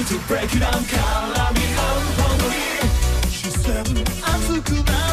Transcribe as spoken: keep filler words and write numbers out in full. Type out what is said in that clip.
to break it down 絡み合うほどにシステム熱くな